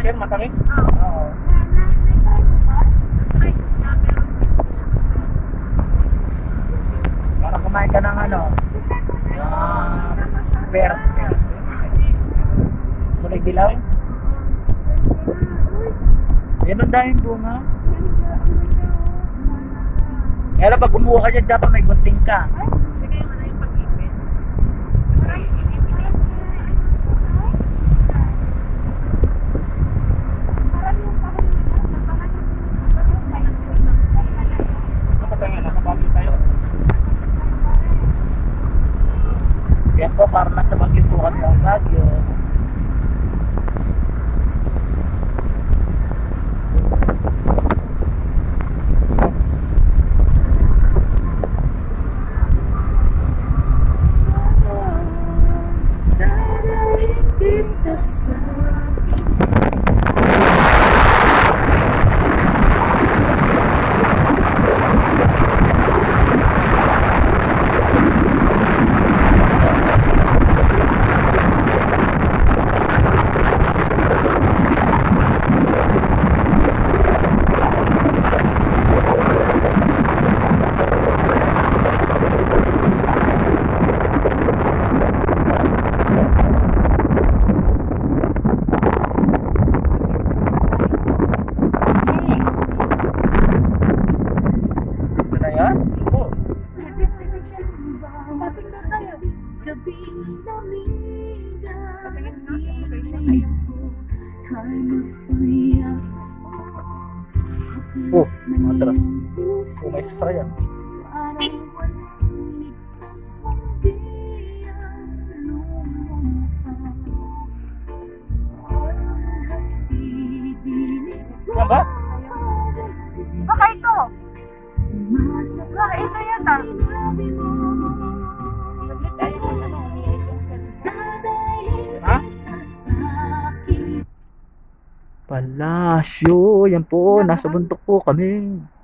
sir, matamis? Oo. Para kumain ka ng ano? Pear. Kulay dilaw? Yan ang daming bunga. Kaya pag kumuha ka dyan, dapat may gunting ka. Yan po, para nasa Baguio po kami ang Baguio. Oh, matras. Oh, may sasakyan. Yan ba? Baka ito. Baka ito yata. Saglit tayo na ano, umiit yung salita. Ha? Palasyo, yan po, nasa bundok po kami.